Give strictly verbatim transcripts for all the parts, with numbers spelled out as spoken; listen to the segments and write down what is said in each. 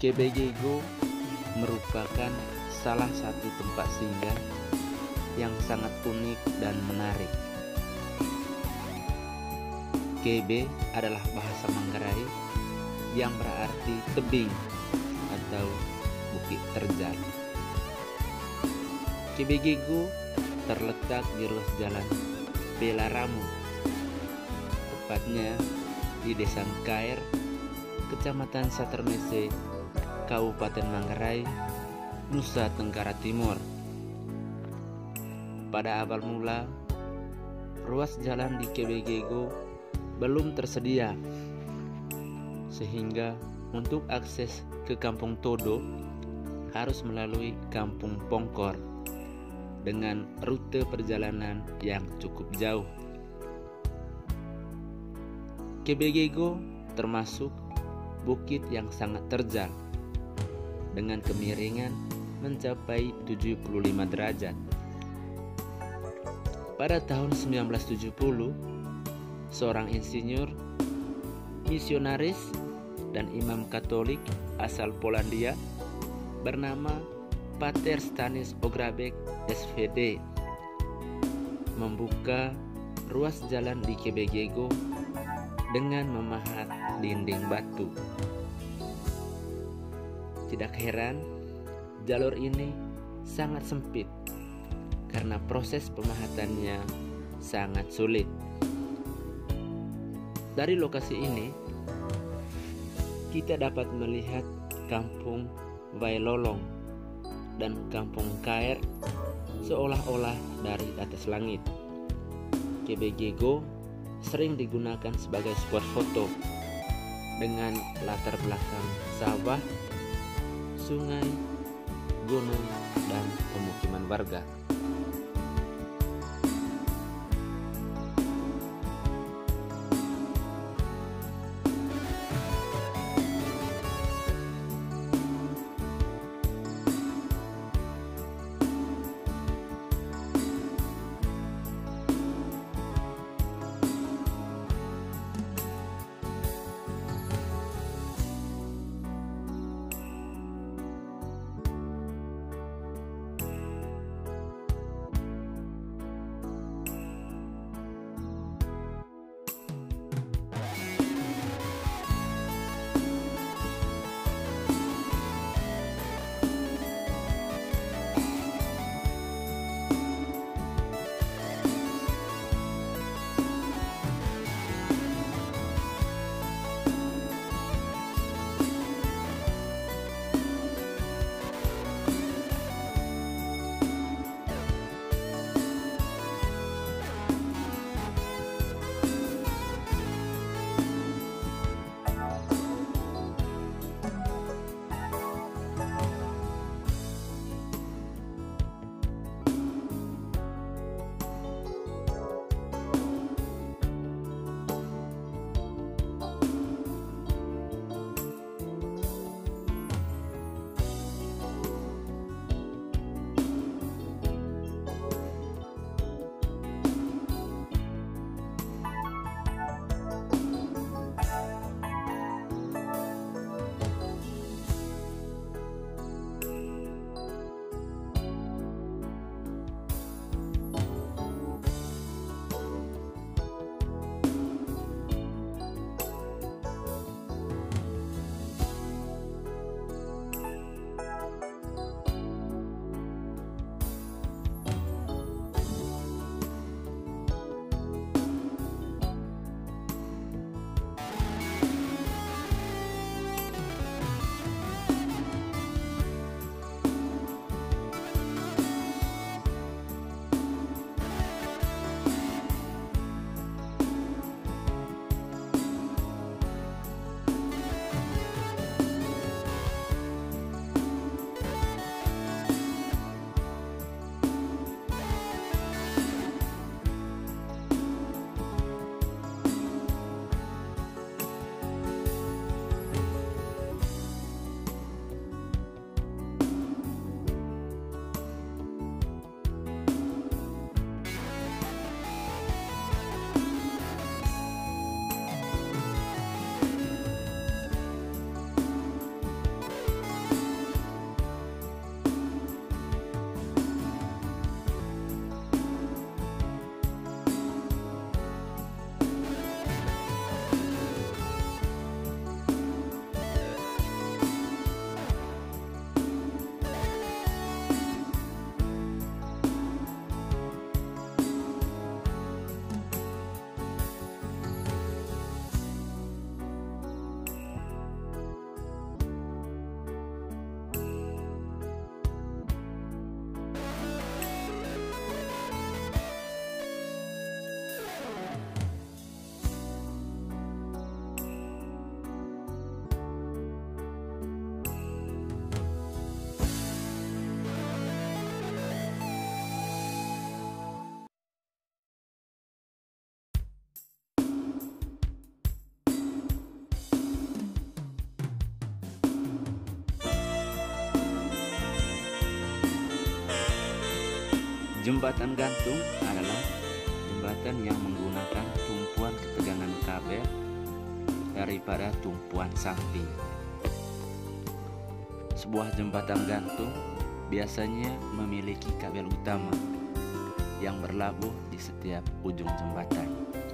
K B G Go merupakan salah satu tempat singgah yang sangat unik dan menarik. K B adalah bahasa Manggarai yang berarti tebing atau bukit terjal. K B G Go terletak di ruas jalan Pelaramu, tepatnya di Desa Kair, Kecamatan Satermese, Kabupaten Manggarai, Nusa Tenggara Timur. Pada awal mula, ruas jalan di K B G Go belum tersedia, sehingga untuk akses ke Kampung Todo harus melalui Kampung Pongkor dengan rute perjalanan yang cukup jauh. K B G Go termasuk bukit yang sangat terjal dengan kemiringan mencapai tujuh puluh lima derajat. Pada tahun sembilan belas tujuh puluh, seorang insinyur, misionaris, dan imam Katolik asal Polandia bernama Pater Stanis Ograbek S V D membuka ruas jalan di K B G Go dengan memahat dinding batu. Tidak heran, jalur ini sangat sempit karena proses pemahatannya sangat sulit. Dari lokasi ini, kita dapat melihat Kampung Wailolong dan Kampung Kair seolah-olah dari atas langit. K B G Go sering digunakan sebagai spot foto dengan latar belakang sawah, sungai, gunung, dan pemukiman warga. Jembatan gantung adalah jembatan yang menggunakan tumpuan ketegangan kabel daripada tumpuan samping. Sebuah jembatan gantung biasanya memiliki kabel utama yang berlabuh di setiap ujung jembatan.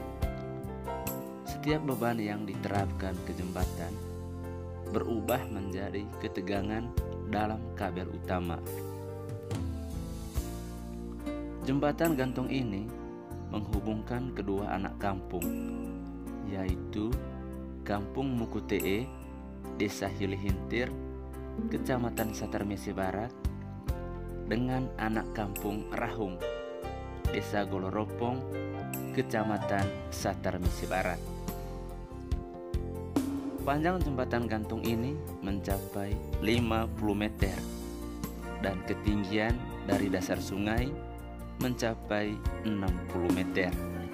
Setiap beban yang diterapkan ke jembatan berubah menjadi ketegangan dalam kabel utama. Jembatan gantung ini menghubungkan kedua anak kampung, yaitu Kampung Mukutee, Desa Hilihintir, Kecamatan Satarmisi Barat, dengan anak kampung Rahung, Desa Goloropong, Kecamatan Satarmisi Barat. Panjang jembatan gantung ini mencapai lima puluh meter dan ketinggian dari dasar sungai mencapai enam puluh meter.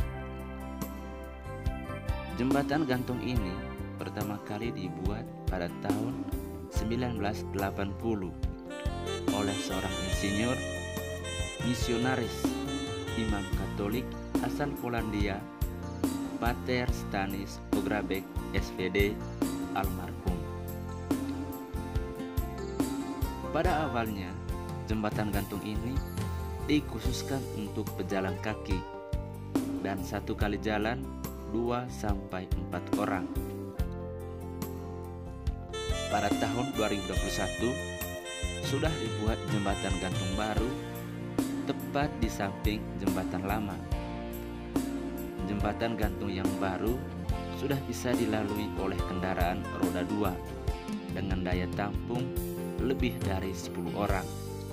Jembatan gantung ini pertama kali dibuat pada tahun sembilan belas delapan puluh oleh seorang insinyur misionaris imam Katolik asal Polandia, Pater Stanis Ograbek S V D almarhum. Pada awalnya, jembatan gantung ini dikhususkan untuk pejalan kaki dan satu kali jalan dua sampai empat orang. Pada tahun dua ribu dua puluh satu sudah dibuat jembatan gantung baru tepat di samping jembatan lama. Jembatan gantung yang baru sudah bisa dilalui oleh kendaraan roda dua dengan daya tampung lebih dari sepuluh orang.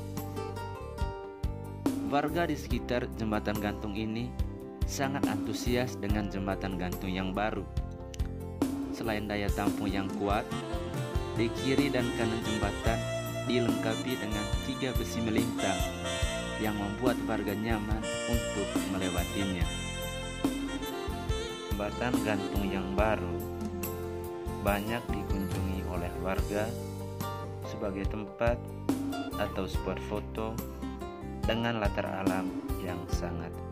Warga di sekitar jembatan gantung ini sangat antusias dengan jembatan gantung yang baru. Selain daya tampung yang kuat, di kiri dan kanan jembatan dilengkapi dengan tiga besi melintang yang membuat warga nyaman untuk melewatinya. Jembatan gantung yang baru banyak dikunjungi oleh warga sebagai tempat atau spot foto dengan latar alam yang sangat